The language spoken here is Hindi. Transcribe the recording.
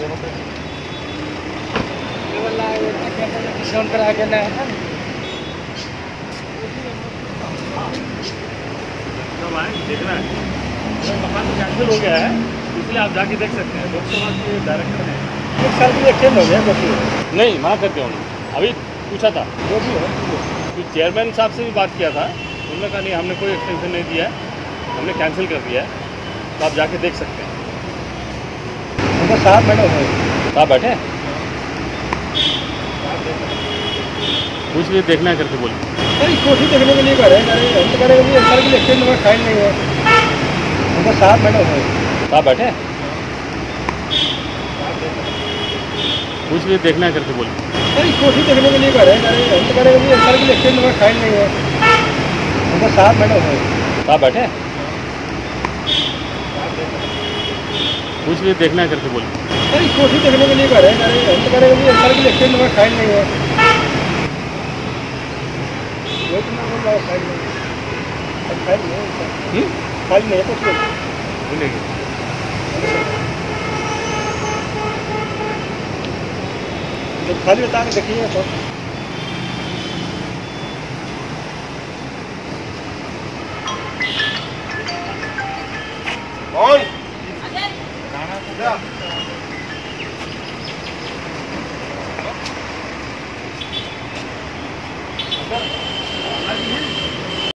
डिस्काउंट करा के ना देखना है मकान तो कैंसिल हो गया है, इसलिए आप जाके देख सकते हैं। लोकसभा के डायरेक्टर हैं, 1 साल के लिए एक्सटेंड हो गया नहीं मना कर दिया उन्होंने। अभी पूछा था जो भी है कि चेयरमैन साहब से भी बात किया था, उन्होंने कहा नहीं हमने कोई एक्सटेंशन नहीं दिया है, हमने कैंसिल कर दिया है, तो आप जाके देख सकते हैं। तो साहब मैडम है आप बैठे कुछ भी देखना है करके बोलिए। अरे कोशिश देखने के लिए कह रहे हैं, हम तो कह रहे हैं 1 साल के लिए एक्सटेंड हुआ फाइल नहीं है। तो साहब मैडम है आप बैठे कुछ भी देखना है करके बोलिए। अरे कोशिश देखने के लिए कह रहे हैं, हम तो कह रहे हैं 1 साल के लिए एक्सटेंड हुआ फाइल नहीं है। तो साहब मैडम है आप बैठे कुछ भी देखना है करके बोलिए। अरे कोशिश देखने के लिए कह रहे हैं, हम तो कह रहे हैं 1 साल के लिए एक्सटेंड हुआ फाइल नहीं है। फाइल नहीं है कुछ बोलेंगे जब खाली बता के देखिए तो कौन